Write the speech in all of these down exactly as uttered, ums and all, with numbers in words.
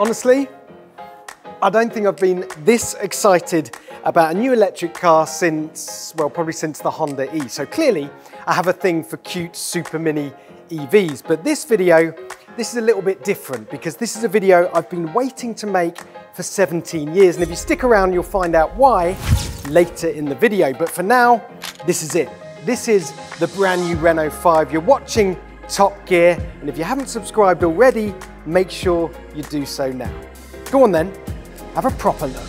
Honestly, I don't think I've been this excited about a new electric car since, well, probably since the Honda E. So clearly, I have a thing for cute super mini E Vs, but this video, this is a little bit different because this is a video I've been waiting to make for seventeen years. And if you stick around, you'll find out why later in the video. But for now, this is it. This is the brand new Renault five. You're watching Top Gear. And if you haven't subscribed already, make sure you do so now. Go on then, have a proper look.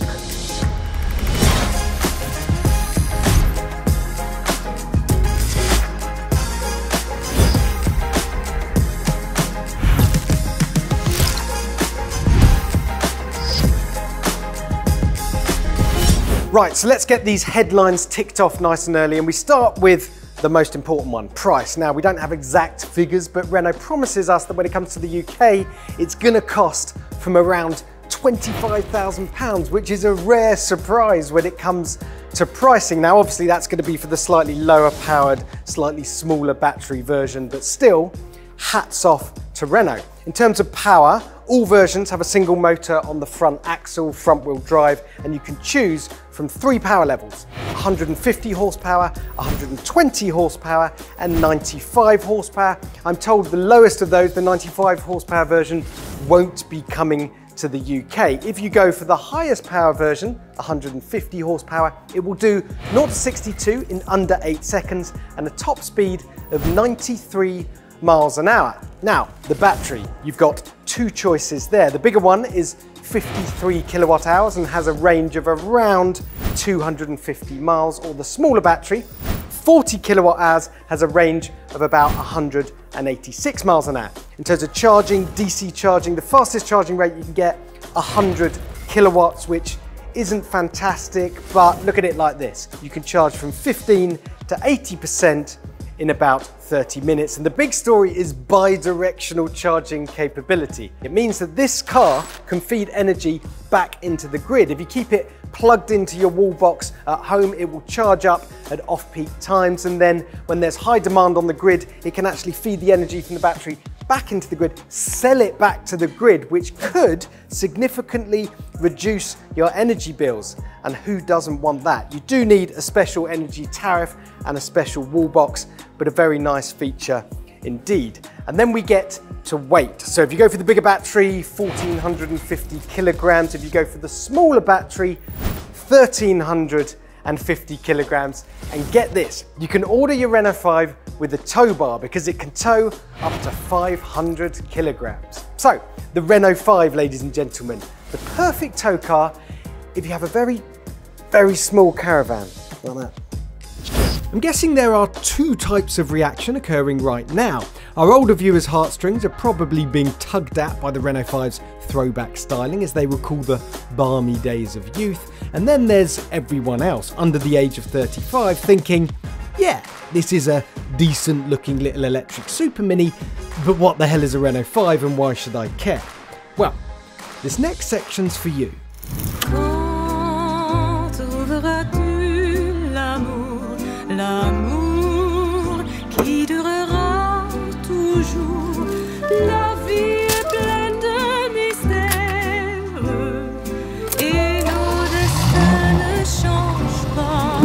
Right, so let's get these headlines ticked off nice and early, and we start with the most important one, price. Now, we don't have exact figures, but Renault promises us that when it comes to the U K, it's gonna cost from around twenty-five thousand pounds, which is a rare surprise when it comes to pricing. Now, obviously that's gonna be for the slightly lower powered, slightly smaller battery version, but still, hats off to Renault. In terms of power, all versions have a single motor on the front axle, front wheel drive, and you can choose from three power levels, one hundred fifty horsepower, one hundred twenty horsepower, and ninety-five horsepower. I'm told the lowest of those, the ninety-five horsepower version, won't be coming to the U K. If you go for the highest power version, one hundred fifty horsepower, it will do zero to sixty-two in under eight seconds and a top speed of ninety-three miles an hour. Now, the battery, you've got two choices there. The bigger one is fifty-three kilowatt hours and has a range of around two hundred fifty miles, or the smaller battery, forty kilowatt hours, has a range of about one hundred eighty-six miles an hour. In terms of charging, D C charging, the fastest charging rate you can get, one hundred kilowatts, which isn't fantastic, but look at it like this. You can charge from fifteen to eighty percent in about thirty minutes. And the big story is bi-directional charging capability. It means that this car can feed energy back into the grid. If you keep it plugged into your wall box at home, it will charge up at off-peak times, and then when there's high demand on the grid, it can actually feed the energy from the battery back into the grid, sell it back to the grid, which could significantly reduce your energy bills. And who doesn't want that? You do need a special energy tariff and a special wall box, but a very nice feature indeed. And then we get to weight. So if you go for the bigger battery, one thousand four hundred fifty kilograms. If you go for the smaller battery, one thousand three hundred fifty kilograms. And get this, you can order your Renault five with a tow bar because it can tow up to five hundred kilograms. So the Renault five, ladies and gentlemen, the perfect tow car if you have a very, very small caravan like that. I'm guessing there are two types of reaction occurring right now. Our older viewers' heartstrings are probably being tugged at by the Renault five's throwback styling as they recall the balmy days of youth. And then there's everyone else under the age of thirty-five thinking, yeah, this is a decent looking little electric super mini, but what the hell is a Renault five and why should I care? Well, this next section's for you. L'amour qui durera toujours. La vie est pleine de mystères et nos destins ne changent pas.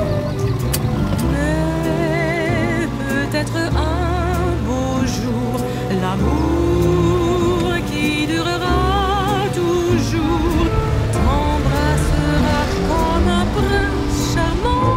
Mais peut-être un beau jour, l'amour qui durera toujours t'embrassera comme un prince charmant.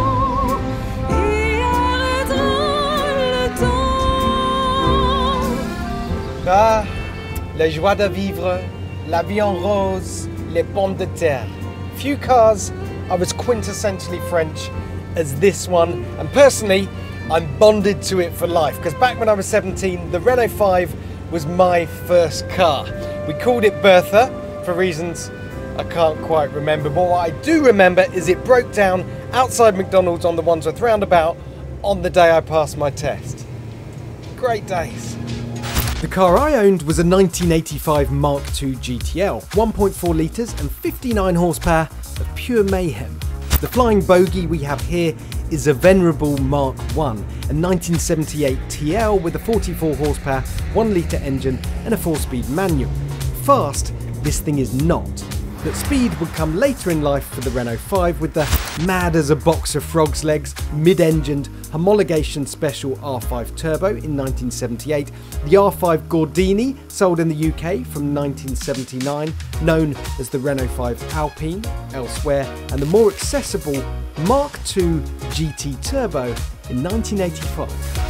Ah, la joie de vivre, la vie en rose, les pommes de terre. Few cars are as quintessentially French as this one, and personally, I'm bonded to it for life, because back when I was seventeen, the Renault five was my first car. We called it Bertha for reasons I can't quite remember, but what I do remember is it broke down outside McDonald's on the Wandsworth roundabout on the day I passed my test. Great days. The car I owned was a nineteen eighty-five Mark two G T L, one point four litres and fifty-nine horsepower of pure mayhem. The flying bogey we have here is a venerable Mark one, a nineteen seventy-eight T L with a forty-four horsepower, one litre engine and a four-speed manual. Fast, this thing is not. That speed would come later in life for the Renault five with the mad as a box of frog's legs, mid-engined homologation special R five Turbo in nineteen seventy-eight, the R five Gordini sold in the U K from nineteen seventy-nine, known as the Renault five Alpine elsewhere, and the more accessible Mark two G T Turbo in nineteen eighty-five.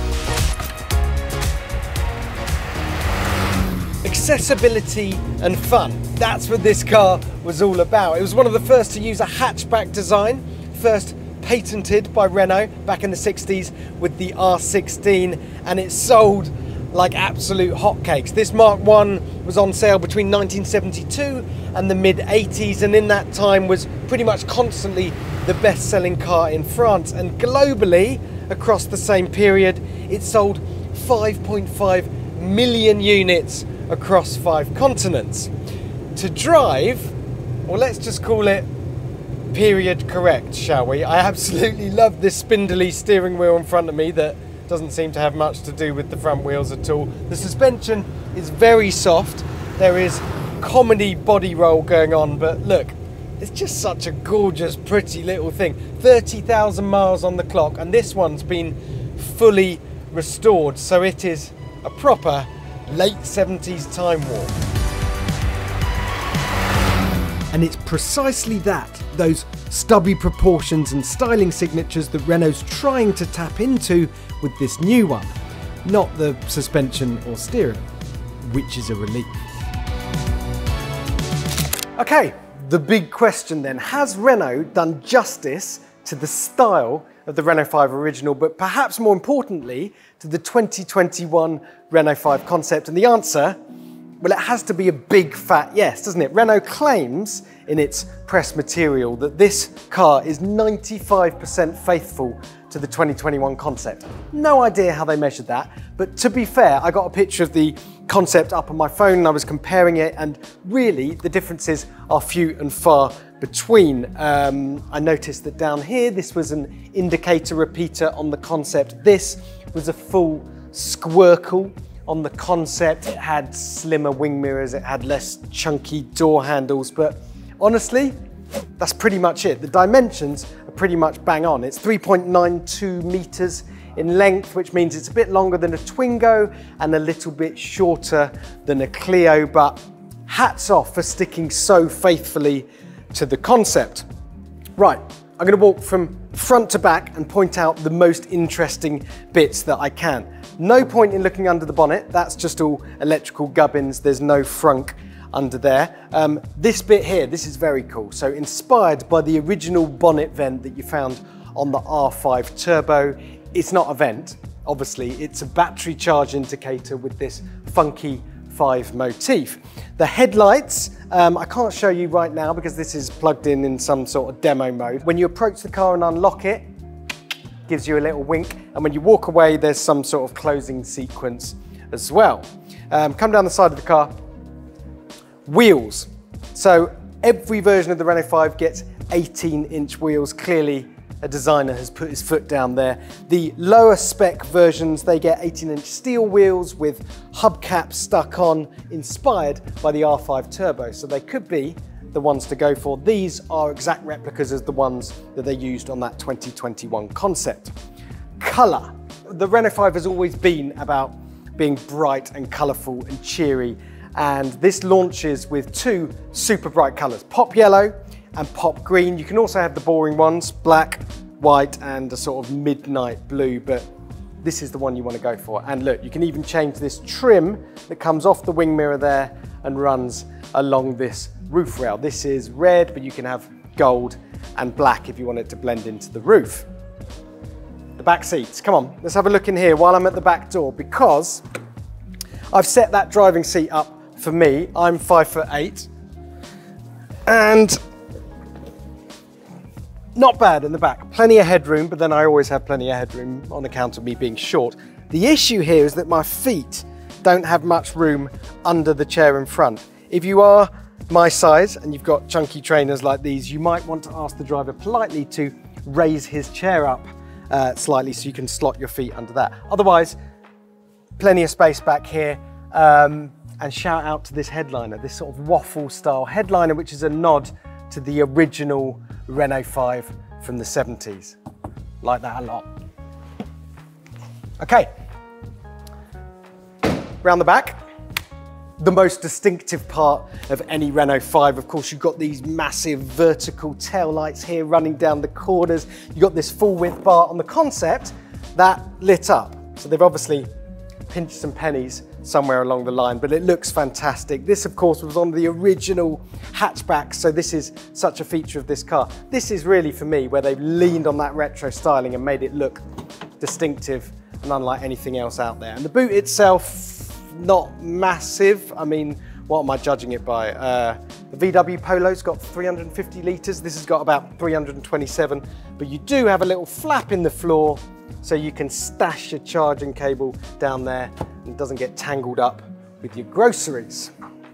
Accessibility and fun. That's what this car was all about. It was one of the first to use a hatchback design, first patented by Renault back in the sixties with the R sixteen, and it sold like absolute hotcakes. This Mark one was on sale between nineteen seventy-two and the mid eighties, and in that time was pretty much constantly the best-selling car in France, and globally across the same period it sold five point five million units across five continents. To drive, well, let's just call it period correct, shall we? I absolutely love this spindly steering wheel in front of me that doesn't seem to have much to do with the front wheels at all. The suspension is very soft. There is comedy body roll going on, but look, it's just such a gorgeous, pretty little thing. thirty thousand miles on the clock, and this one's been fully restored, so it is a proper late seventies time warp. And it's precisely that, those stubby proportions and styling signatures that Renault's trying to tap into with this new one, not the suspension or steering, which is a relief. Okay, the big question then, has Renault done justice to the style of the Renault five original, but perhaps more importantly, to the twenty twenty-one Renault five concept? And the answer, well, it has to be a big fat yes, doesn't it? Renault claims in its press material that this car is ninety-five percent faithful to the twenty twenty-one concept. No idea how they measured that, but to be fair, I got a picture of the concept up on my phone and I was comparing it, and really the differences are few and far between. Um, I noticed that down here, this was an indicator repeater on the concept. This was a full squircle on the concept. It had slimmer wing mirrors, it had less chunky door handles, but honestly, that's pretty much it. The dimensions are pretty much bang on. It's three point nine two meters in length, which means it's a bit longer than a Twingo and a little bit shorter than a Clio, but hats off for sticking so faithfully to the concept. Right, I'm gonna walk from front to back and point out the most interesting bits that I can. No point in looking under the bonnet, that's just all electrical gubbins, there's no frunk under there. Um, this bit here, this is very cool. So inspired by the original bonnet vent that you found on the R five Turbo. It's not a vent, obviously, it's a battery charge indicator with this funky five motif. The headlights, um, I can't show you right now because this is plugged in in some sort of demo mode. When you approach the car and unlock it, gives you a little wink, and when you walk away, there's some sort of closing sequence as well. Um, come down the side of the car. Wheels. So every version of the Renault five gets eighteen inch wheels. Clearly a designer has put his foot down there. The lower spec versions, they get eighteen inch steel wheels with hubcaps stuck on, inspired by the R five Turbo. So they could be the ones to go for. These are exact replicas as the ones that they used on that twenty twenty-one concept. Colour. The Renault five has always been about being bright and colourful and cheery, and this launches with two super bright colours, pop yellow and pop green. You can also have the boring ones, black, white, and a sort of midnight blue, but this is the one you want to go for. And look, you can even change this trim that comes off the wing mirror there and runs along this roof rail. This is red, but you can have gold and black if you want it to blend into the roof. The back seats, come on, let's have a look in here while I'm at the back door, because I've set that driving seat up for me. I'm five foot eight, and not bad in the back. Plenty of headroom, but then I always have plenty of headroom on account of me being short. The issue here is that my feet don't have much room under the chair in front. If you are my size and you've got chunky trainers like these, you might want to ask the driver politely to raise his chair up uh, slightly so you can slot your feet under that. Otherwise, plenty of space back here. Um, and shout out to this headliner, this sort of waffle style headliner, which is a nod to the original Renault five from the seventies. Like that a lot. Okay, round the back. The most distinctive part of any Renault five, of course, you've got these massive vertical tail lights here running down the corners. You've got this full width bar on the concept that lit up. So they've obviously pinched some pennies somewhere along the line, but it looks fantastic. This, of course, was on the original hatchback, so this is such a feature of this car. This is really, for me, where they've leaned on that retro styling and made it look distinctive and unlike anything else out there. And the boot itself, not massive. I mean, what am I judging it by? Uh, the V W Polo's got three hundred fifty litres. This has got about three hundred twenty-seven, but you do have a little flap in the floor so you can stash your charging cable down there and it doesn't get tangled up with your groceries.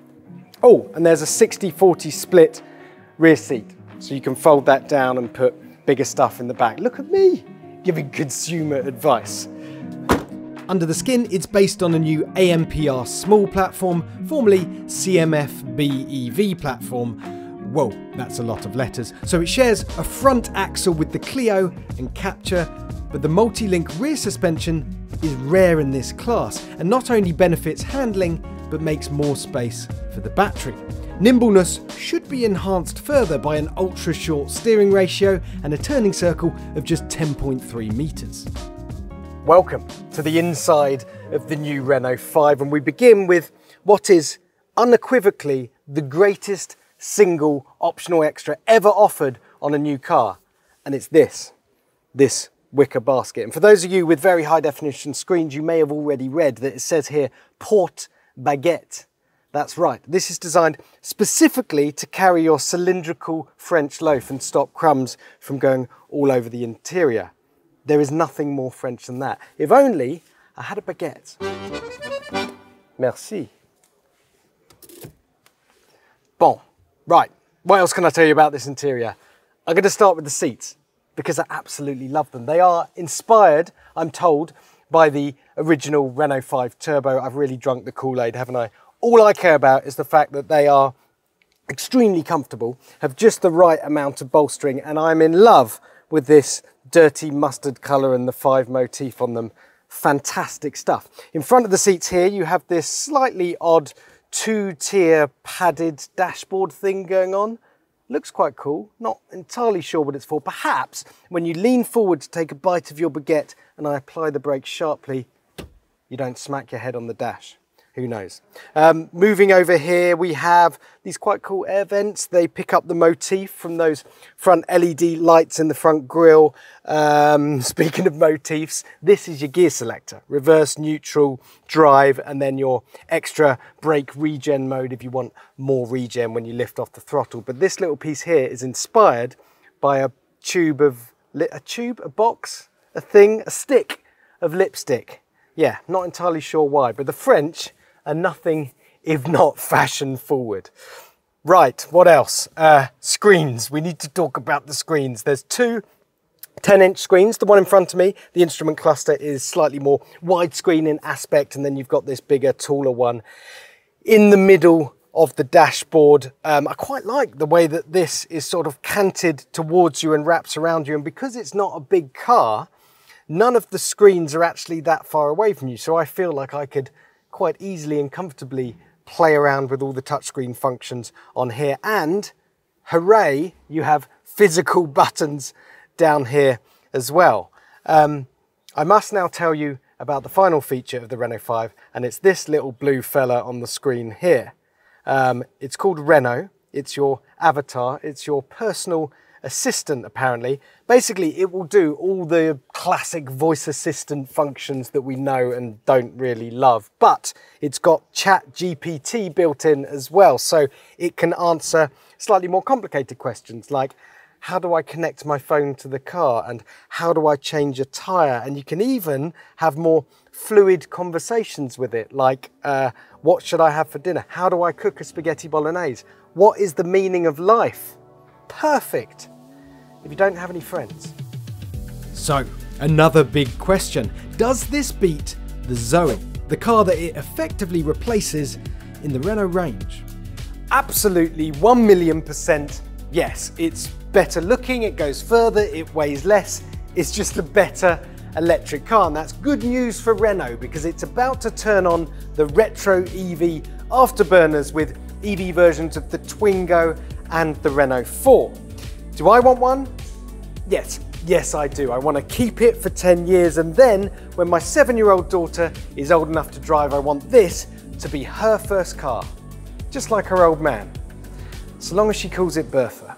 Oh, and there's a sixty forty split rear seat, so you can fold that down and put bigger stuff in the back. Look at me giving consumer advice. Under the skin, it's based on a new A M P R small platform, formerly C M F B E V platform. Whoa, that's a lot of letters. So it shares a front axle with the Clio and Capture, but the multi-link rear suspension is rare in this class and not only benefits handling, but makes more space for the battery. Nimbleness should be enhanced further by an ultra short steering ratio and a turning circle of just ten point three meters. Welcome to the inside of the new Renault five, and we begin with what is unequivocally the greatest single optional extra ever offered on a new car, and it's this, this wicker basket. And for those of you with very high definition screens, you may have already read that it says here, porte baguette. That's right, this is designed specifically to carry your cylindrical French loaf and stop crumbs from going all over the interior. There is nothing more French than that. If only I had a baguette. Merci. Bon, right, what else can I tell you about this interior? I'm going to start with the seats because I absolutely love them. They are inspired, I'm told, by the original Renault five Turbo. I've really drunk the Kool-Aid, haven't I? All I care about is the fact that they are extremely comfortable, have just the right amount of bolstering, and I'm in love with this dirty mustard colour and the five motif on them. Fantastic stuff. In front of the seats here, you have this slightly odd two-tier padded dashboard thing going on. Looks quite cool. Not entirely sure what it's for. Perhaps when you lean forward to take a bite of your baguette and I apply the brakes sharply, you don't smack your head on the dash. Who knows? Um, moving over here, we have these quite cool air vents. They pick up the motif from those front L E D lights in the front grille. Um, speaking of motifs, this is your gear selector. Reverse, neutral, drive, and then your extra brake regen mode if you want more regen when you lift off the throttle. But this little piece here is inspired by a tube of, a tube, a box, a thing, a stick of lipstick. Yeah, not entirely sure why, but the French are nothing if not fashion forward. Right, what else? Uh, screens. We need to talk about the screens. There's two ten inch screens. The one in front of me, the instrument cluster, is slightly more widescreen in aspect, and then you've got this bigger, taller one in the middle of the dashboard. Um, I quite like the way that this is sort of canted towards you and wraps around you, and because it's not a big car, none of the screens are actually that far away from you, so I feel like I could quite easily and comfortably play around with all the touchscreen functions on here. And hooray, you have physical buttons down here as well. Um, I must now tell you about the final feature of the Renault five, and it's this little blue fella on the screen here. Um, it's called Renault. It's your avatar. It's your personal assistant, apparently. Basically, it will do all the classic voice assistant functions that we know and don't really love, but it's got Chat G P T built in as well, so it can answer slightly more complicated questions like, how do I connect my phone to the car, and how do I change a tyre? And you can even have more fluid conversations with it, like, uh, what should I have for dinner? How do I cook a spaghetti bolognese? What is the meaning of life? Perfect if you don't have any friends. So, another big question. Does this beat the Zoe, the car that it effectively replaces in the Renault range. Absolutely, one million percent yes. It's better looking, it goes further, it weighs less. It's just a better electric car, and that's good news for Renault because it's about to turn on the retro E V afterburners with E V versions of the Twingo and the Renault four. Do I want one? Yes, yes I do. I want to keep it for ten years, and then when my seven-year-old daughter is old enough to drive, I want this to be her first car, just like her old man, so long as she calls it Bertha.